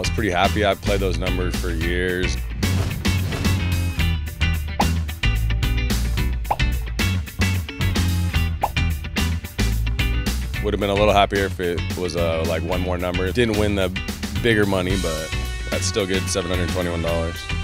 was pretty happy. I played those numbers for years. Would have been a little happier if it was like one more number. Didn't win the bigger money, but that's still good, $721.